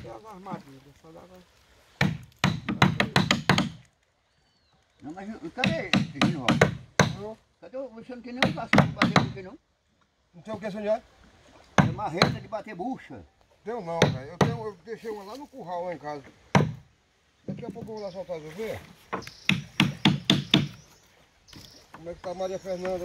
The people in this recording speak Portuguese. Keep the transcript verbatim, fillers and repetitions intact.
tem as armadilhas, só dava... Não, mas cadê esse Genivaldo? Não. Cadê o... Você não tem nenhum bastão de bater bucha, não? Não tem o que, senhor? É marreta de bater bucha. Tenho não, velho. Eu, tenho, eu deixei uma lá no curral, lá em casa. Daqui a pouco eu vou lá soltar as ovelhas. Como é que tá a Maria Fernanda?